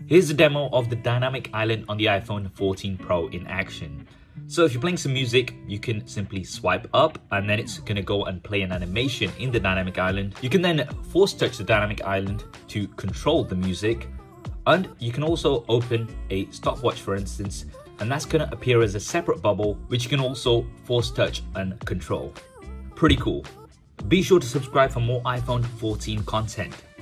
Here's a demo of the dynamic island on the iPhone 14 Pro in action. So if you're playing some music, you can simply swipe up and then it's going to go and play an animation in the dynamic island. You can then force touch the dynamic island to control the music. And you can also open a stopwatch, for instance, and that's going to appear as a separate bubble, which you can also force touch and control. Pretty cool. Be sure to subscribe for more iPhone 14 content.